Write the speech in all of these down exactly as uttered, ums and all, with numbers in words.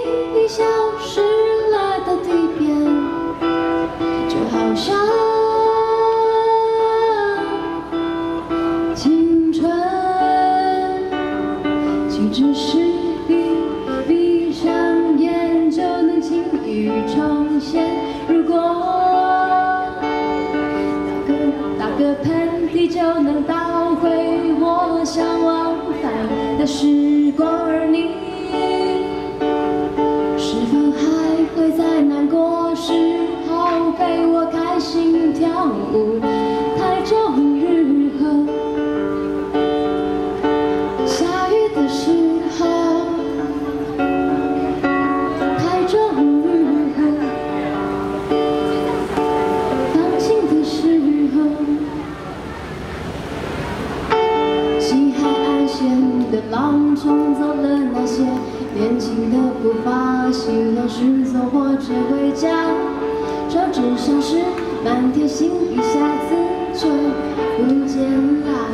已消失了的地边，就好像青春，岂止是你闭上眼就能轻易重现。如果打个打个喷嚏就能倒回我想往返的时光，而你是否还会在难过时候陪我开心跳舞？台中日和，下雨的时候，台中日和，放晴的时候，西海岸线的浪冲走了那些年轻的步伐，行囊是坐火车回家，这只像是满天星一下子就不见了，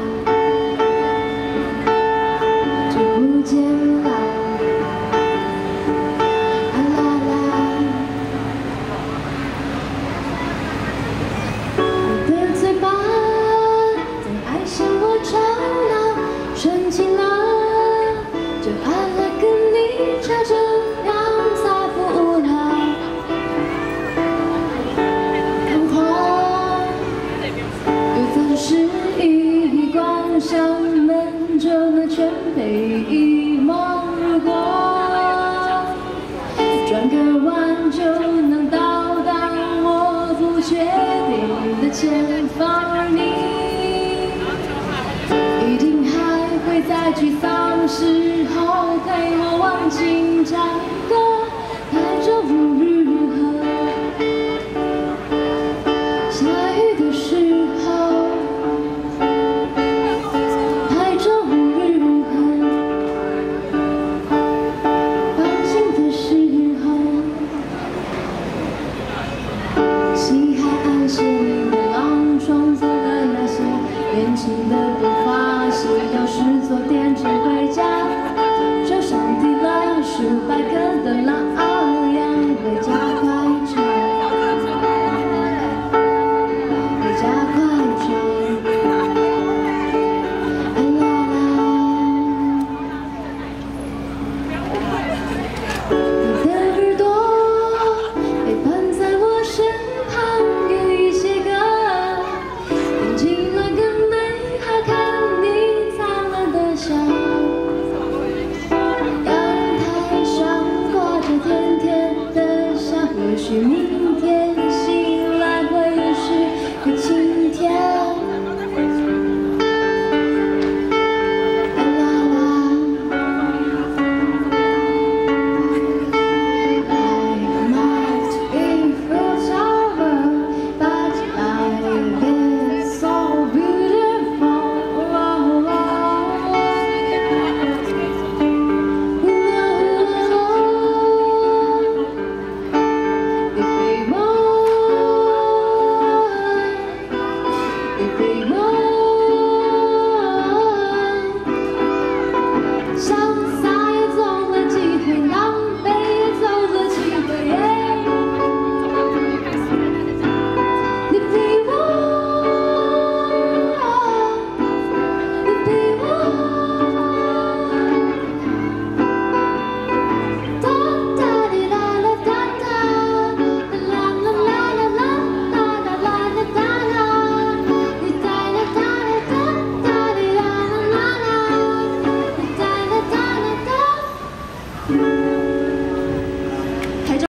就不见了。啊啦啦，你的嘴巴在爱向我吵闹，生气了就爱来跟你吵，这样才不无聊。看花又总是一关上门就能全被遗忘，如果转个弯就能到达我不确定的前方，而你一定还会在沮丧时候陪我往情唱歌。台中日和，下雨的时候，台中日和，放晴的时候，西海岸线的浪冲走了那些年轻的步伐，夕阳是昨天